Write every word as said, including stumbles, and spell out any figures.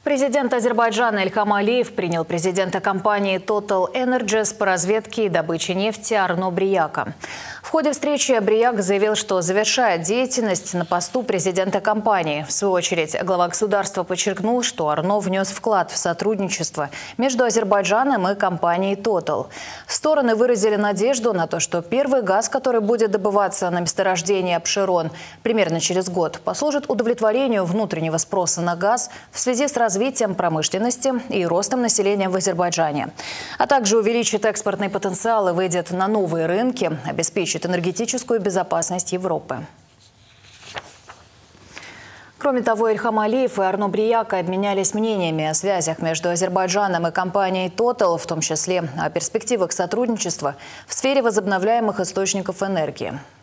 Президент Азербайджана Ильхам Алиев принял президента компании Total Energies по разведке и добыче нефти Арно Брияка. В ходе встречи Брияк заявил, что завершает деятельность на посту президента компании. В свою очередь, глава государства подчеркнул, что Арно внес вклад в сотрудничество между Азербайджаном и компанией Total. Стороны выразили надежду на то, что первый газ, который будет добываться на месторождении Абшерон примерно через год, послужит удовлетворению внутреннего спроса на газ в связи с развитием промышленности и ростом населения в Азербайджане, а также увеличит экспортный потенциал и выйдет на новые рынки, обеспечит энергетическую безопасность Европы. Кроме того, Ильхам Алиев и Арно Брияка обменялись мнениями о связях между Азербайджаном и компанией Total, в том числе о перспективах сотрудничества в сфере возобновляемых источников энергии.